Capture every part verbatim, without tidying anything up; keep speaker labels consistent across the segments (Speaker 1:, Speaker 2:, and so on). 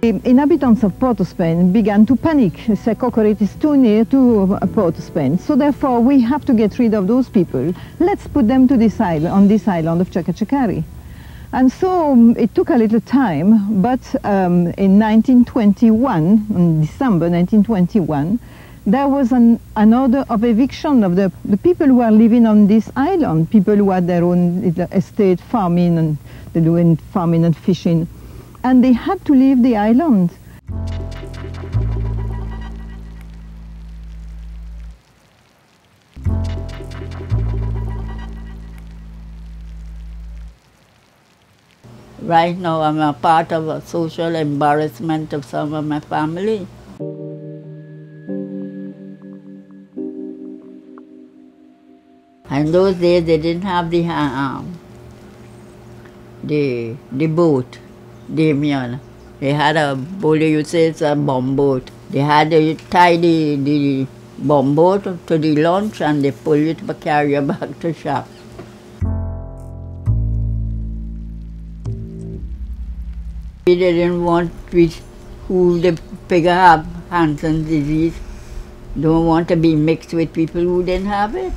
Speaker 1: the inhabitants of Port-of-Spain began to panic. They said Cocorite is too near to Port-of-Spain, so therefore we have to get rid of those people. Let's put them to this island, on this island of Chacachacare. And so um, it took a little time, but um, in nineteen twenty-one, in December nineteen twenty-one, there was an, an order of eviction of the, the people who are living on this island, people who had their own estate, farming, and they're doing farming and fishing. And they had to leave the island.
Speaker 2: Right now, I'm a part of a social embarrassment of some of my family. In those days, they didn't have the um, the the boat, Damien. They had a boat. You say it's a bomb boat. They had to tie the the bomb boat to the launch, and they pull it to carry it back to shop. They didn't want we, who the figure have Hansen's disease, don't want to be mixed with people who didn't have it.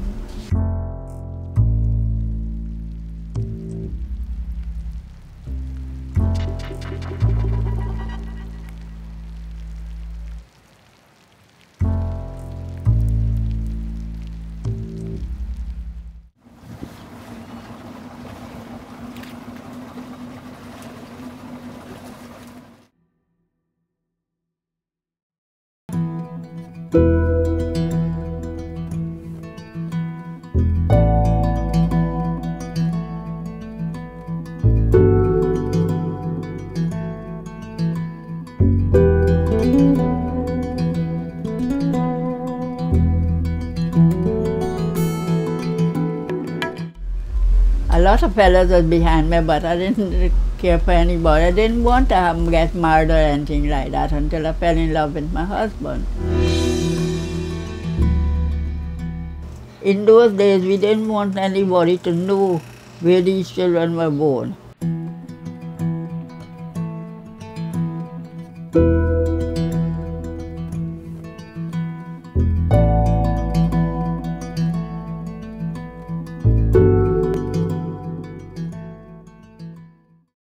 Speaker 2: A lot of fellas was behind me, but I didn't care for anybody. I didn't want to have, get married or anything like that until I fell in love with my husband. In those days, we didn't want anybody to know where these children were born.